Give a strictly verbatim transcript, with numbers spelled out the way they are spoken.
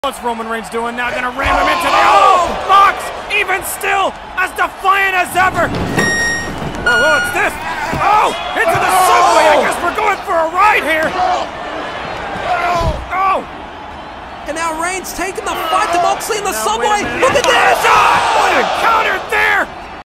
What's Roman Reigns doing now? Gonna ram him into the... Oh! Mox! Even still, as defiant as ever! Whoa, whoa, what's this? Oh! Into the subway! I guess we're going for a ride here! Oh! And now Reigns taking the fight to Moxley in the Now, subway! wait a minute. Look at this! Oh, what a counter there!